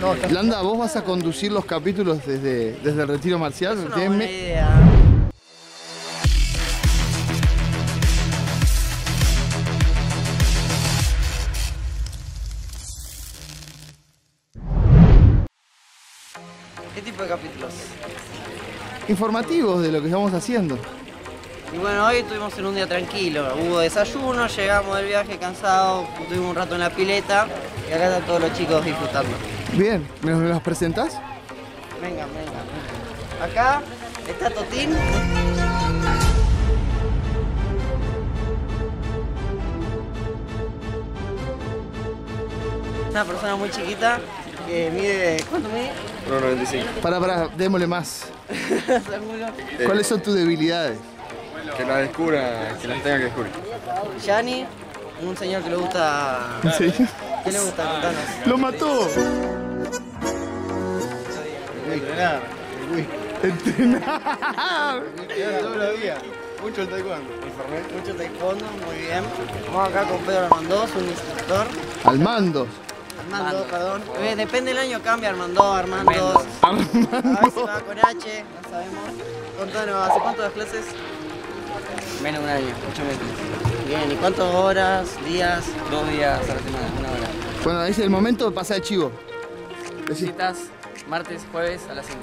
Landa, ¿vos vas a conducir los capítulos desde el retiro marcial? Es una buena idea. ¿Qué tipo de capítulos? Informativos de lo que estamos haciendo. Y bueno, hoy estuvimos en un día tranquilo. Hubo desayuno, llegamos del viaje cansados, estuvimos un rato en la pileta y acá están todos los chicos disfrutando. Bien, ¿me los presentás? Venga. Acá está Totín. Una persona muy chiquita que mide... ¿Cuánto mide? 1,95. Pará, démosle más. ¿Seguro? ¿Cuáles son tus debilidades? Que las descubra, que las tenga que descubrir. Yani, un señor que le gusta... ¿Sí? ¿Qué le gusta? Contanos. ¡Lo mató! Entrenar. ¡Entrenar! Todos los días. Mucho el taekwondo. Mucho taekwondo, muy bien. Vamos acá con Pedro Armandós, un instructor. Almandos. Armando, perdón. Depende del año, cambia Armando, Armandos. A veces va con H, no sabemos. Contanos, ¿hace cuánto das clases? Menos de un año, 8 meses. Bien, ¿y cuántas horas, días? 2 días a la semana, 1 hora. Bueno, es el momento de pasar el chivo. Decí. Citas martes, jueves a las 5.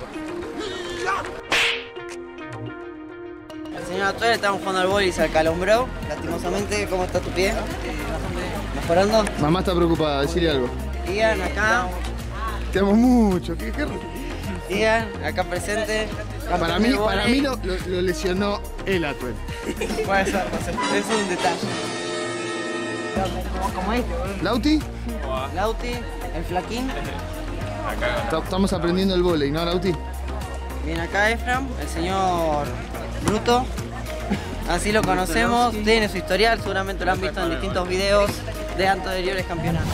El señor Atuel estamos jugando al boli y se acalombró. Lastimosamente, ¿cómo está tu pie? ¿Mejorando? Mamá está preocupada, decirle algo. Ian, acá. Te amo mucho. ¿Qué? Ian, acá presente. Para mí lo lesionó el Atuel. Puede ser, es un detalle. ¿Cómo es? ¿Lauti? Lauti, el flaquín. Estamos aprendiendo el vóley, ¿no, Lauti? Bien, acá Efram, el señor Bruto. Así lo conocemos, tiene su historial, seguramente lo han visto en distintos videos de anteriores campeonatos.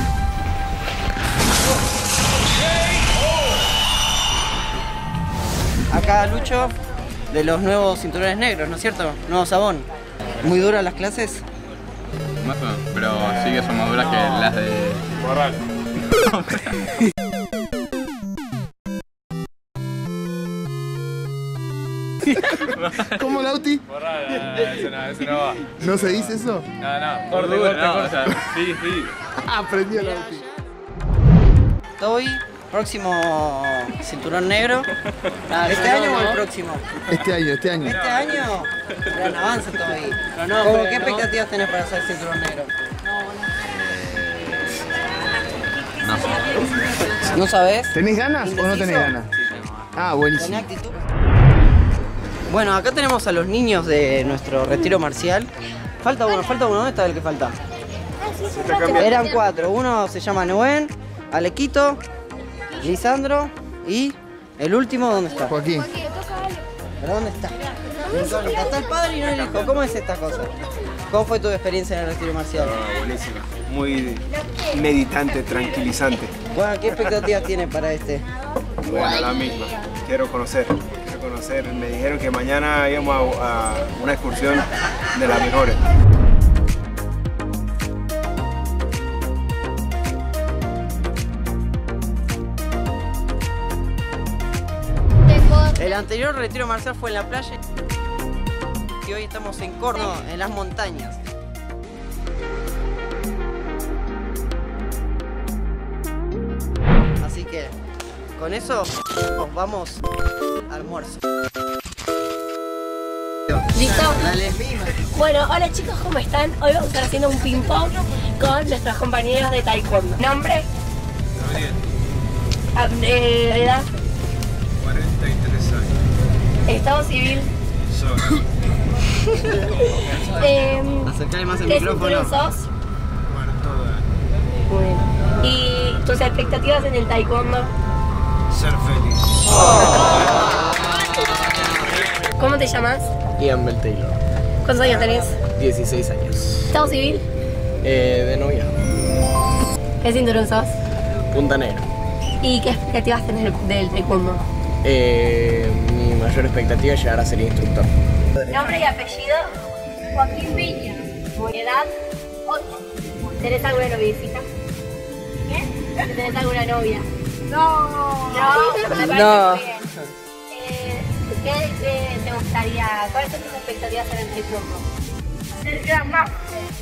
Acá Lucho, de los nuevos cinturones negros, ¿no es cierto? Nuevo Sabón. ¿Muy duras las clases? Más o menos, pero sí que son más duras que las de Borral. ¿Cómo, Lauti? Borral, eso no va. ¿No se dice eso? No, corte, o sea, sí. Aprendió Lauti. Toby, próximo cinturón negro. ¿Este año o el próximo? Este año. ¿Este año? Gran avance, Toby. ¿Qué expectativas tenés para ser cinturón negro? ¿No sabés? ¿Tenés ganas o no tenés ganas? Ah, buenísimo. ¿Tenés actitud? Bueno, acá tenemos a los niños de nuestro retiro marcial. Falta uno. ¿Dónde está el que falta? Eran 4. Uno se llama Nuen, Alequito, Lisandro y el último, ¿dónde está? Joaquín. ¿Pero dónde está? Está el padre y no el hijo. ¿Cómo es esta cosa? ¿Cómo fue tu experiencia en el retiro marcial? Buenísima, muy meditante, tranquilizante. Bueno, ¿qué expectativas tiene para este? Bueno, la misma. Quiero conocer. Me dijeron que mañana íbamos a una excursión de las mejores. El anterior retiro marcial fue en la playa y hoy estamos en Córdoba, en las montañas. Así que con eso nos vamos al almuerzo. ¿Listo? Dale. Bueno, hola chicos, ¿cómo están? Hoy vamos a estar haciendo un ping pong con nuestros compañeros de taekwondo. ¿Nombre? ¿Edad? 43 años. ¿Estado civil? Acercale más el ¿Qué micrófono. cinturón sos? Muy bien. ¿Y tus expectativas en el taekwondo? Ser feliz. ¿Cómo te llamas? Ian Bell Taylor, ¿Cuántos años tenés? 16 años. ¿Estado civil? De novia. ¿Qué cinturón sos? Punta Negra. ¿Y qué expectativas tenés del taekwondo? Mi mayor expectativa es llegar a ser instructor. Nombre y apellido, Joaquín Piña. Edad, 8. ¿Tenés alguna noviecita? ¿Qué? ¿Tenés alguna novia? No. No. ¿Qué te gustaría? ¿Cuáles son tus expectativas en el taekwondo? Ser gran master.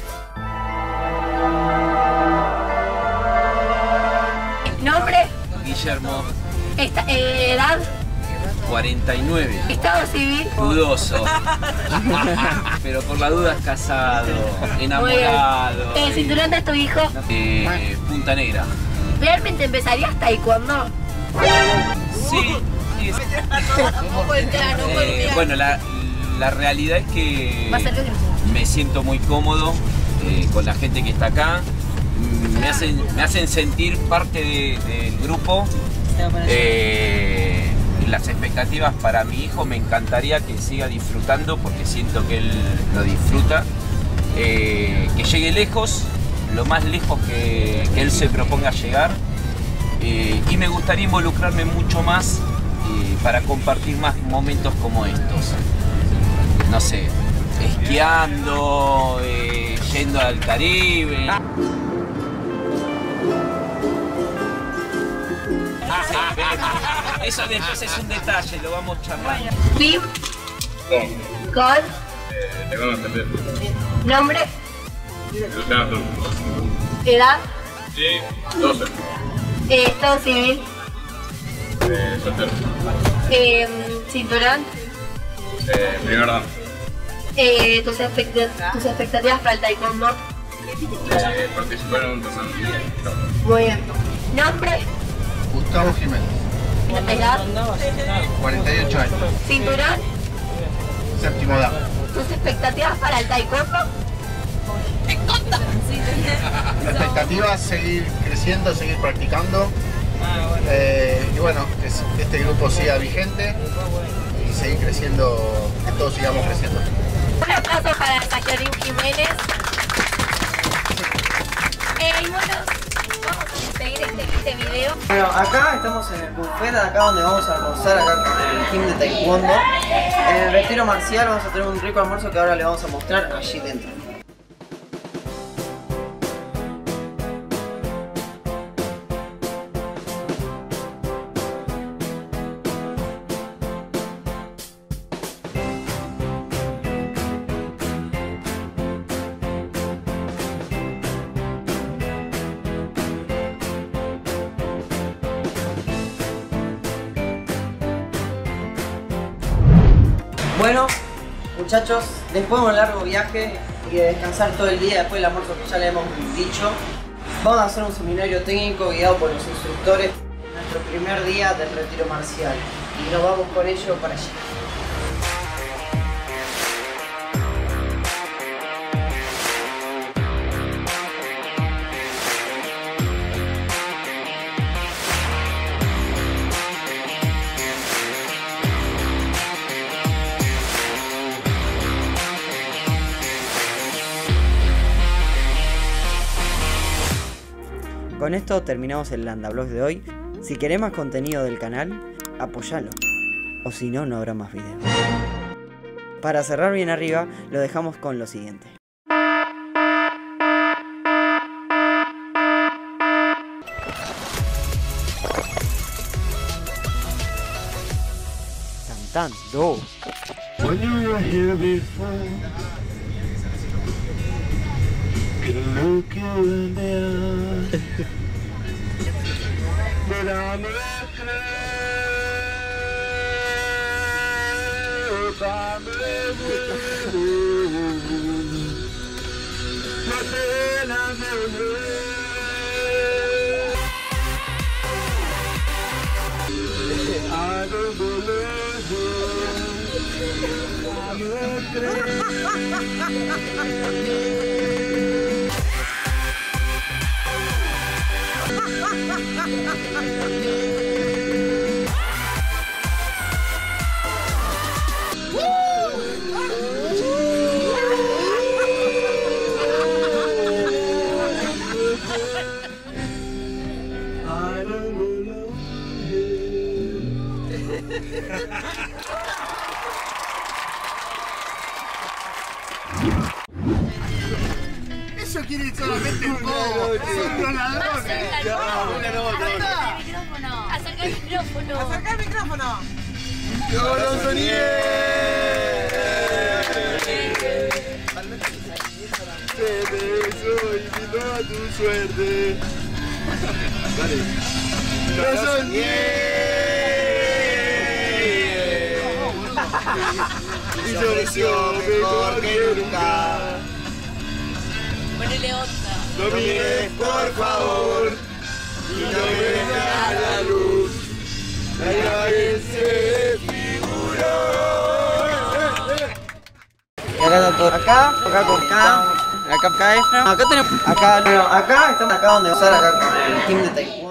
¿Nombre? Guillermo. ¿Edad? 49. ¿Estado civil? Dudoso. Pero por la duda es casado, enamorado. ¿Cinturón de tu hijo? Punta Negra. ¿Realmente empezarías taekwondo? Sí. Bueno, la realidad es que me siento muy cómodo con la gente que está acá. Me hacen sentir parte del grupo. Las expectativas para mi hijo, me encantaría que siga disfrutando porque siento que él lo disfruta. Que llegue lejos, lo más lejos que él se proponga llegar. Y me gustaría involucrarme mucho más para compartir más momentos como estos. No sé, esquiando, yendo al Caribe. Eso después es un detalle, lo vamos charlando. ¿Pim? ¿Con? Te conozco, ¿Nombre? Luciano. ¿Edad? Sí, 12. ¿Estado civil? Soltero. ¿Cinturón? Primer dan. ¿Tus expectativas para el taekwondo? Participar en un torneo. Muy bien. ¿Nombre? Gustavo Jiménez, ¿Edad? 48 años, ¿Cinturón? séptimo dan. ¿Tus expectativas para el taekwondo? La expectativa es seguir creciendo, seguir practicando y bueno, que este grupo siga vigente y seguir creciendo, que todos sigamos creciendo. Un aplauso para Jacqueline Jiménez. Y bueno, vamos a despedir este video. Bueno, acá estamos en el buffet, acá donde vamos a almorzar, acá con el team de taekwondo. En el retiro marcial vamos a tener un rico almuerzo que ahora le vamos a mostrar allí dentro. Bueno, muchachos, después de un largo viaje y de descansar todo el día después del almuerzo que ya le hemos dicho, vamos a hacer un seminario técnico guiado por los instructores en nuestro primer día del retiro marcial y nos vamos con ello para allá. Con esto terminamos el Landavlog de hoy. Si querés más contenido del canal, apóyalo. O si no, no habrá más videos. Para cerrar bien arriba, lo dejamos con lo siguiente. Cantando. When you were here before, could look you in the eye, but I'm I don't believe Eso quiere solamente un poco. Son los ladrones. El micrófono. Acerca el micrófono. Acerca el micrófono. ¡Yo lo soñé! Te beso y invito a tu suerte. Dale. ¡Lo soñé! Y yo mejor que nunca. Ponele onda. No mires, por favor, y no me veas la luz. La imagen se desfiguró. Y acá está todo. Acá con acá Efra. Acá tenemos. Acá estamos acá donde vamos a usar acá con el team de taekwondo.